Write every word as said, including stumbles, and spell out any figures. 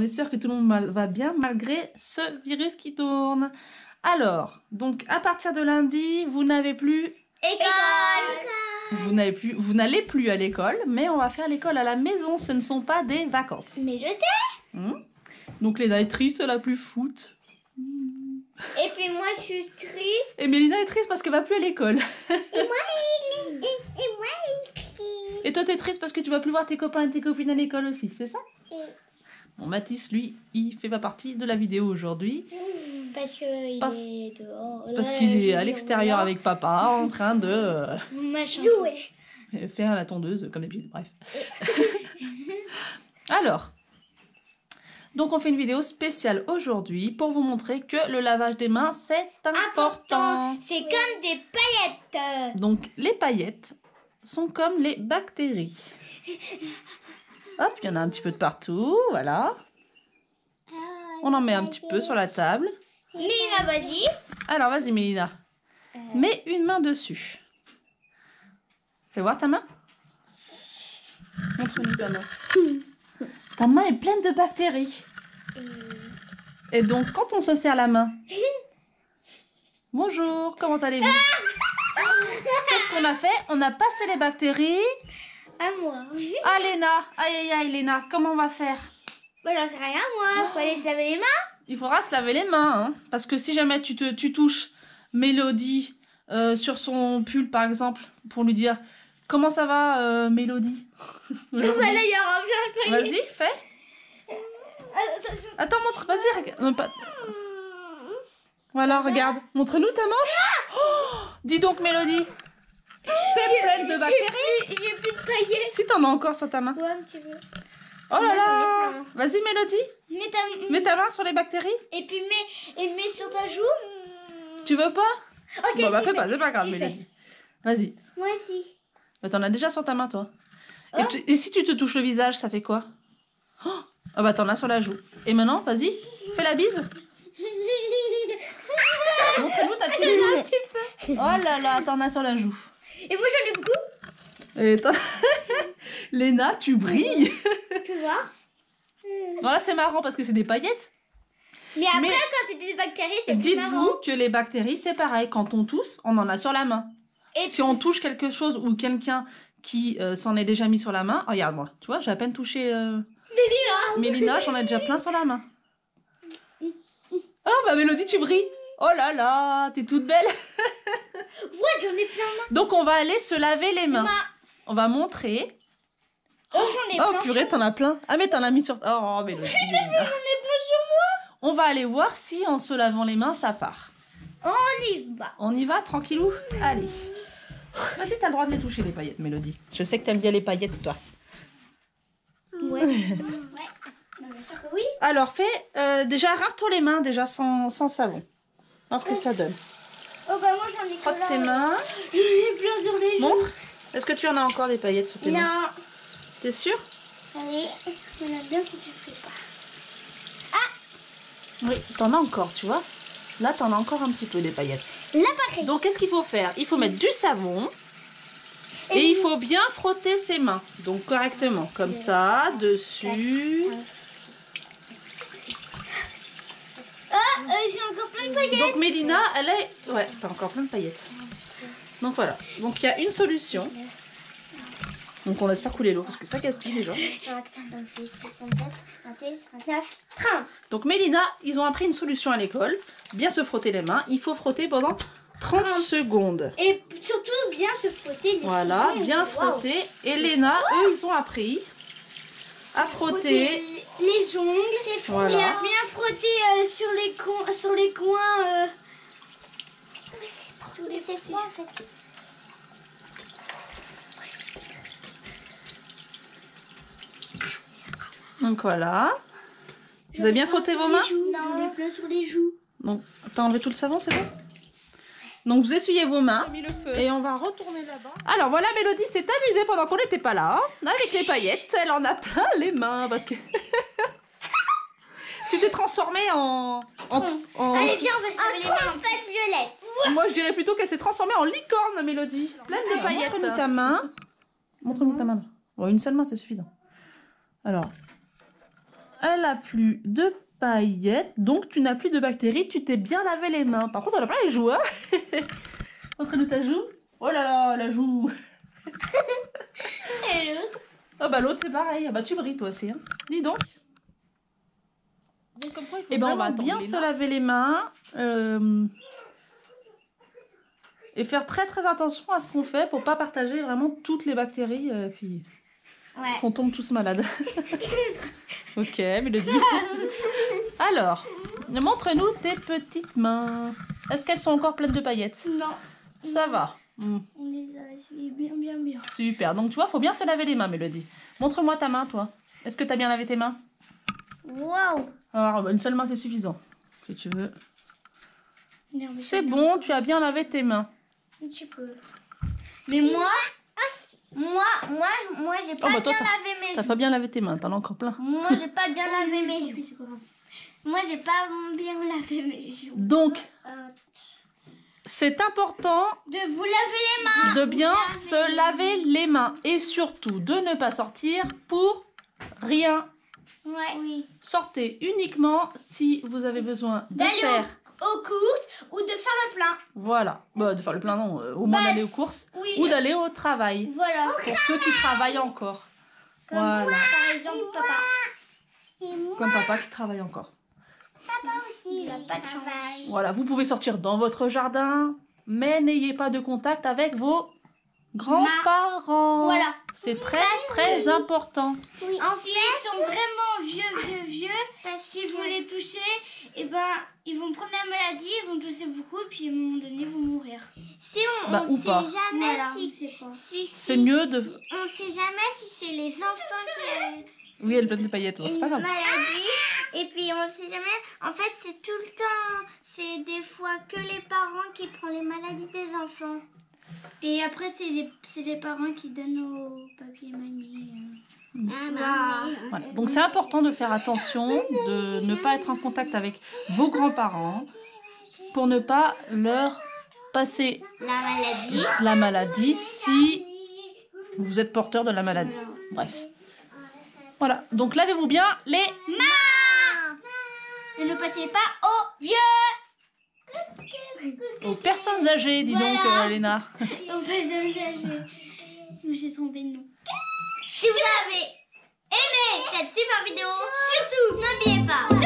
espère que tout le monde va bien malgré ce virus qui tourne. Alors, donc à partir de lundi, vous n'avez plus... École. Vous n'avez plus, vous n'allez plus à l'école, mais on va faire l'école à la maison. Ce ne sont pas des vacances. Mais je sais. Mmh. Donc Léna est triste, elle a plus foot. Et puis moi je suis triste. Et Mélina est triste parce qu'elle va plus à l'école. Et moi, et, et, et moi, écrit. Et toi t'es triste parce que tu vas plus voir tes copains et tes copines à l'école aussi, c'est ça? Et... Bon, Mathis, lui, il fait pas partie de la vidéo aujourd'hui. Parce qu'il parce... est dehors. Parce qu'il est à l'extérieur avec papa en train de euh, jouer. Faire la tondeuse comme d'habitude. Bref. Alors, donc on fait une vidéo spéciale aujourd'hui pour vous montrer que le lavage des mains c'est important. C'est comme des paillettes. Donc les paillettes sont comme les bactéries. Hop, il y en a un petit peu de partout, voilà. On en met un petit peu sur la table. Mélina, vas-y. Alors, vas-y, Mélina. Euh... Mets une main dessus. Fais voir ta main. Montre-nous ta main. Ta main est pleine de bactéries. Et donc, quand on se serre la main... Bonjour, comment allez-vous? Qu'est-ce qu'on a fait? On a passé les bactéries... À moi. Ah, Léna. Aïe, aïe, aïe, Léna. Comment on va faire? Bah, j'en sais rien, moi. Faut aller se laver les mains. Il faudra se laver les mains, hein, parce que si jamais tu, te, tu touches Mélodie euh, sur son pull, par exemple, pour lui dire « Comment ça va, euh, Mélodie ?» Bah là, il y aura bien. Vas-y, fais. Attends, montre, vas-y. Non, pas... Voilà, regarde. Montre-nous ta manche. Oh, dis donc, Mélodie. T'es pleine de bactéries. J'ai plus de paillettes. Si t'en as encore sur ta main. Ouais, un petit peu. Oh là là. Vas-y, Mélodie. Mets ta... mets ta main sur les bactéries. Et puis mets, et mets sur ta joue. Tu veux pas? Ok, bon, bah fais fait. pas, c'est pas grave, Mélodie. Vas-y. Moi aussi. Bah, t'en as déjà sur ta main, toi. Oh. Et, tu, et si tu te touches le visage, ça fait quoi? Oh, oh bah t'en as sur la joue. Et maintenant, vas-y, fais la bise. Montre-nous ta petite joue. Un petit peu. Oh là là, t'en as sur la joue. Et moi j'en ai beaucoup. Et Léna, tu brilles. Tu vois? Voilà, c'est marrant parce que c'est des paillettes. Mais après, Mais quand c'est des bactéries, c'est plus marrant. Dites-vous que les bactéries, c'est pareil. Quand on tousse, on en a sur la main. Et si puis... on touche quelque chose ou quelqu'un qui euh, s'en est déjà mis sur la main, regarde-moi. Tu vois, j'ai à peine touché euh... Mélina. Mélina, j'en ai déjà plein sur la main. Oh, bah Mélodie, tu brilles. Oh là là, t'es toute belle. Ouais, j'en ai plein main. Donc, on va aller se laver les mains. Ma... On va montrer. Oh, j'en ai oh, plein. Oh, purée, t'en as plein. Ah, mais t'en as mis sur... Oh, Mélodie. J'en ai plein sur moi. On va aller voir si, en se lavant les mains, ça part. On y va. On y va, tranquillou. Allez. Vas-y, t'as le droit de les toucher, les paillettes, Mélodie. Je sais que t'aimes bien les paillettes, toi. Ouais. Ouais. Non, bien sûr que oui. Alors, fais... Euh, déjà, rince-toi les mains, déjà, sans, sans savon. Voir ce que ça donne. Oh, bah moi, j'en ai Frotte que tes mains. J'en ai plein sur les joues. Montre. Est-ce que tu en as encore des paillettes sur tes non. mains? T'es sûre? Allez, on a bien si tu le fais pas. Ah! Oui, t'en as encore, tu vois. Là, t'en as encore un petit peu des paillettes. Là, pareil. Donc, qu'est-ce qu'il faut faire? Il faut mettre du savon. Et, et il faut bien frotter ses mains. Donc, correctement. Comme ça, dessus. Ah, euh, j'ai encore plein de paillettes. Donc, Mélina, elle est... Ouais, t'as encore plein de paillettes. Donc, voilà. Donc, il y a une solution. Donc, on laisse pas couler l'eau parce que ça gaspille déjà. Donc, Mélina, ils ont appris une solution à l'école. Bien se frotter les mains. Il faut frotter pendant trente secondes. Et surtout, bien se frotter les Voilà, pieds. bien frotter. Wow. Et Léna, eux, ils ont appris à frotter... frotter les ongles. Voilà. Et à bien frotter euh, sur, les coins, sur les coins. Euh... Sur les coins, en fait. Donc voilà. Vous avez bien frotté vos mains? J'en ai plein sur les joues. Donc, t'as enlevé tout le savon, c'est bon? Donc vous essuyez vos mains et on va retourner là-bas. Alors voilà, Mélodie s'est amusée pendant qu'on n'était pas là. Hein, avec les paillettes, elle en a plein les mains parce que... tu t'es transformée en... en, en... Allez viens, on va se laver les mains en face violette. Moi je dirais plutôt qu'elle s'est transformée en licorne, Mélodie. Pleine de paillettes. Montre-nous ta main. Montre-nous ta main. Bon, une seule main, c'est suffisant. Alors... elle a plus de paillettes, donc tu n'as plus de bactéries, tu t'es bien lavé les mains. Par contre, elle a pas les joues, hein. Montre-nous ta joue. Oh là là, la joue. Et l'autre? Ah bah l'autre c'est pareil, ah bah tu brilles toi aussi, hein. Dis donc. Donc, comme quoi, il faut Et ben on vraiment va bien se laver les mains. Euh... Et faire très très attention à ce qu'on fait pour pas partager vraiment toutes les bactéries euh, puis Ouais. qu'on tombe tous malades. Ok, Mélodie. Alors, montre-nous tes petites mains. Est-ce qu'elles sont encore pleines de paillettes? Non. Ça va. Mm. On les a essuyées bien, bien, bien. Super. Donc tu vois, faut bien se laver les mains, Mélodie. Montre-moi ta main, toi. Est-ce que tu as bien lavé tes mains? Waouh. Alors, une seule main, c'est suffisant. Si tu veux. Non, mais C'est bon, tu as bien lavé tes mains. Un petit peu. Mais moi, moi, moi, moi, j'ai pas Oh, bah, toi, bien t'as- lavé mes T'as joues. pas bien lavé tes mains, t'en as encore plein. Moi, j'ai pas bien lavé mes joues. Moi, j'ai pas bien lavé mes joues. Donc, Euh, c'est important de vous laver les mains. de bien Vous se laver laver les mains. Et surtout, de ne pas sortir pour rien. Ouais. Oui. Sortez uniquement si vous avez besoin de D'aller faire... Aux courses ou de faire le plein. Voilà. Bah, de faire le plein, non. euh, au moins Bah, d'aller aux courses. Oui. Ou d'aller au travail. Voilà. Pour ceux qui travaillent encore. Comme Voilà. par exemple papa. Comme papa qui travaille encore. Il a pas de chance. Voilà, vous pouvez sortir dans votre jardin, mais n'ayez pas de contact avec vos grands-parents. Voilà. C'est très très important. Oui. En fait, ils sont vraiment vieux, vieux, vieux. Si vous les touchez, et ben, ils vont prendre la maladie, ils vont tousser beaucoup, et puis à un moment donné, ils vont mourir. Si on Bah, ne ou sait pas. jamais Voilà, si, on sait pas. si, si- C'est mieux de... On sait jamais si c'est les enfants qui ont Oui, elle pleine de paillettes, bon, c'est une pas grave. maladie. Et puis on sait jamais. En fait, c'est tout le temps. C'est des fois que les parents qui prennent les maladies des enfants. Et après, c'est les, c'est les parents qui donnent au papier manie. Ah, bah, oui. Voilà. Donc c'est important de faire attention, de ne pas être en contact avec vos grands-parents pour ne pas leur passer La maladie. la maladie si vous êtes porteur de la maladie. Bref. Voilà, donc lavez-vous bien les... Et ne passez pas aux vieux. aux personnes âgées, dis donc, Voilà. euh, Léna. Aux personnes âgées. J'ai trompé de nom. Si vous avez aimé cette super vidéo, surtout n'oubliez pas